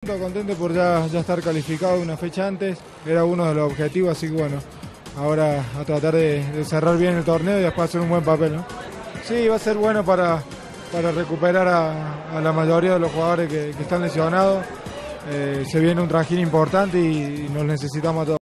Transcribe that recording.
contento por ya estar calificado una fecha antes, era uno de los objetivos, así que bueno, ahora a tratar de cerrar bien el torneo y después hacer un buen papel, ¿no? Sí, va a ser bueno para recuperar a la mayoría de los jugadores que están lesionados. Se viene un trajín importante y nos necesitamos a todos.